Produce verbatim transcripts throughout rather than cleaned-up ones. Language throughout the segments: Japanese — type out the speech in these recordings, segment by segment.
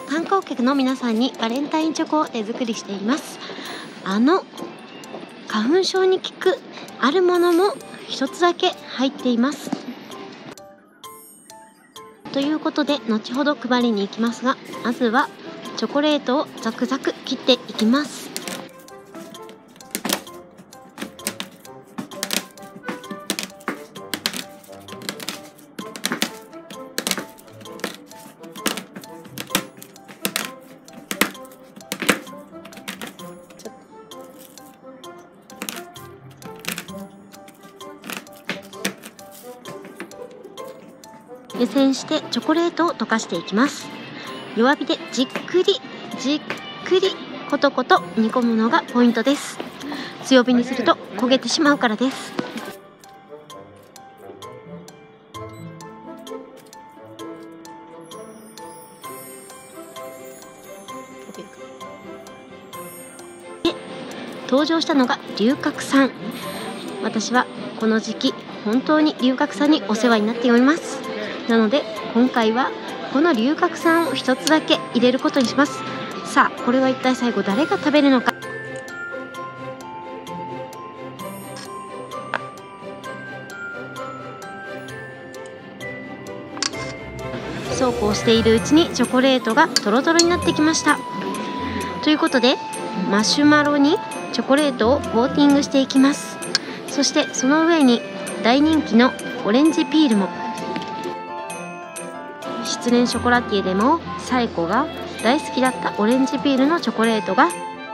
観光客の皆さんにバレンタインチョコを手作りしています。あの花粉症に効くあるものも一つだけ入っています。ということで後ほど配りに行きますが、まずはチョコレートをザクザク切っていきます。湯煎してチョコレートを溶かしていきます。弱火でじっくりじっくりコトコト煮込むのがポイントです。強火にすると焦げてしまうからです。で登場したのが龍角散。私はこの時期本当に龍角散にお世話になっております。なので今回はこの龍角散を一つだけ入れることにします。さあこれは一体最後誰が食べるのか。そうこうしているうちにチョコレートがトロトロになってきました。ということでマシュマロにチョコレートをコーティングしていきます。そしてその上に大人気のオレンジピールも。失恋ショコラティエでもサイコが大好きだったオレンジピールのチョコレートが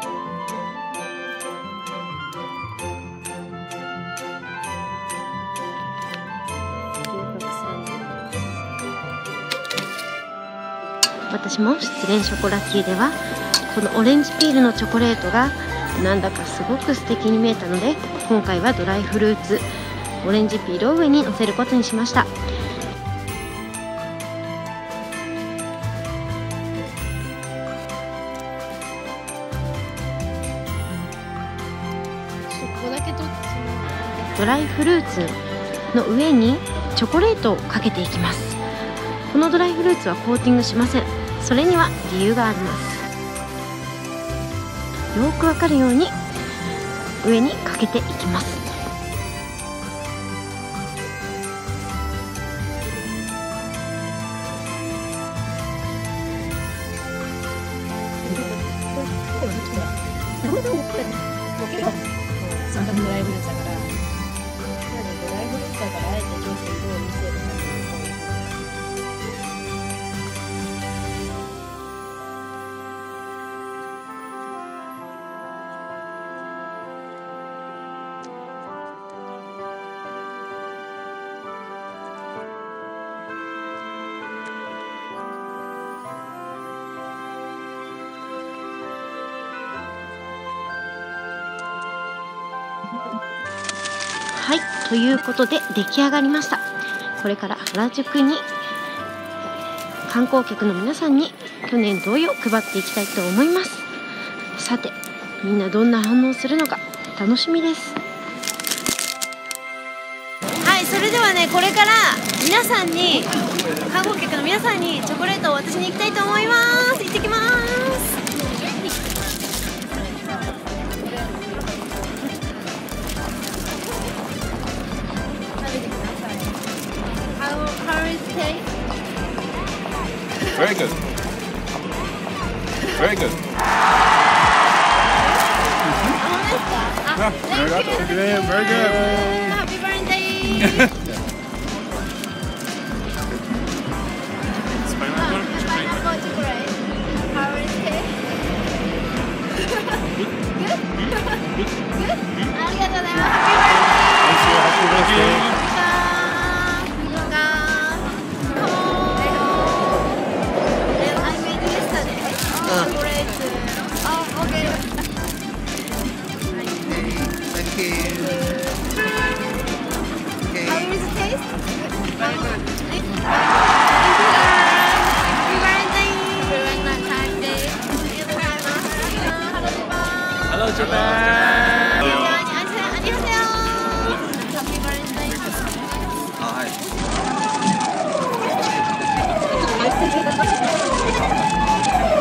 私も失恋ショコラティエではこのオレンジピールのチョコレートがなんだかすごく素敵に見えたので、今回はドライフルーツオレンジピールを上にのせることにしました。ドライフルーツの上にチョコレートをかけていきます。このドライフルーツはコーティングしません。それには理由があります。よくわかるように上にかけていきます。 そんなドライフルーツだから、ドライフルーツだからあえてちょっと色を見せるためにこういうはい、ということで出来上がりました。これから原宿に観光客の皆さんに去年同様配っていきたいと思います。さてみんなどんな反応するのか楽しみです。はい、それではね、これから皆さんに観光客の皆さんにチョコレートを渡しに行きたいと思います。行ってきます。 Very good. Very good. Yeah, very good. Very good. Happy birthday. Pineapple chocolate. How is it? Good? Good? ありがとうございます。Happy birthday. Hello Japan. 안녕하세요. Happy birthday. Hi.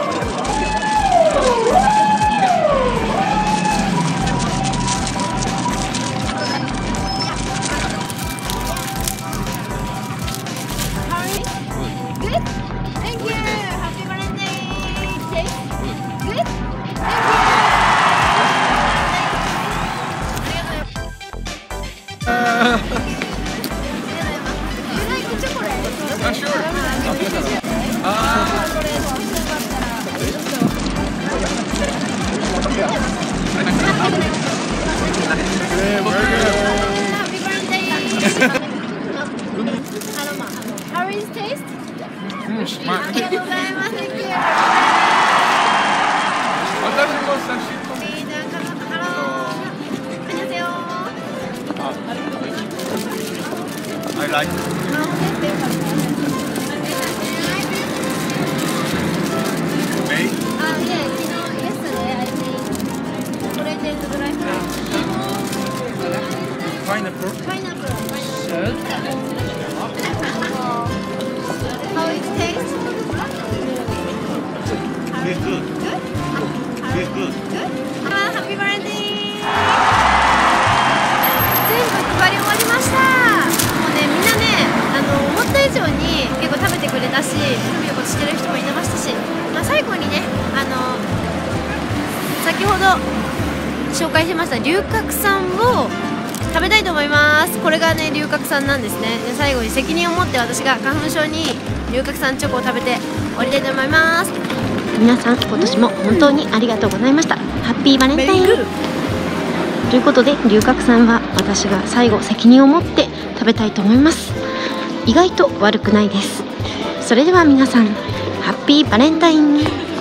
ハッピーバレンタイン。全部配り終わりました。もうね、みんなね、あの思った以上に結構食べてくれたし、ふみおこしてる人もいましたし、まあ、最後にね、あの先ほど紹介しました龍角散を食べたいと思います。これがね、龍角散なんですね。で、最後に責任を持って私が花粉症に龍角散チョコを食べて終わりたいと思います。皆さん、今年も本当にありがとうございました。ハッピーバレンタインということで、龍角散は私が最後責任を持って食べたいと思います。意外と悪くないです。それでは皆さん、ハッピーバレンタイン。